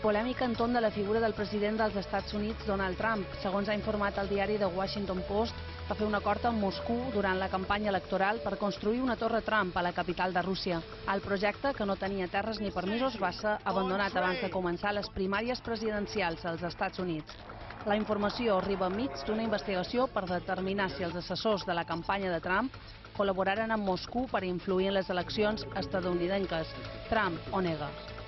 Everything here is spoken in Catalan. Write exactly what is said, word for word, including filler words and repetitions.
Polèmica entorn de la figura del president dels Estats Units, Donald Trump. Segons ha informat el diari The Washington Post, va fer un acord amb Moscou durant la campanya electoral per construir una torre Trump a la capital de Rússia. El projecte, que no tenia terres ni permisos, va ser abandonat abans de començar les primàries presidencials als Estats Units. La informació arriba enmig d'una investigació per determinar si els assessors de la campanya de Trump col·laboraren amb Moscou per influir en les eleccions estatunidenques. Trump ho nega.